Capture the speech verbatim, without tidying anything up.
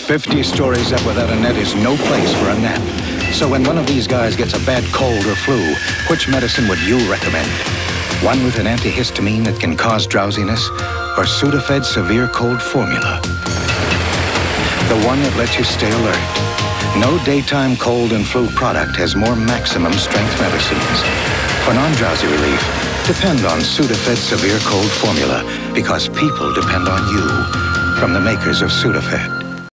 fifty stories up without a net is no place for a nap. So when one of these guys gets a bad cold or flu, which medicine would you recommend? One with an antihistamine that can cause drowsiness, or Sudafed Severe Cold Formula? The one that lets you stay alert. No daytime cold and flu product has more maximum strength medicines. For non-drowsy relief, depend on Sudafed Severe Cold Formula, because people depend on you. From the makers of Sudafed.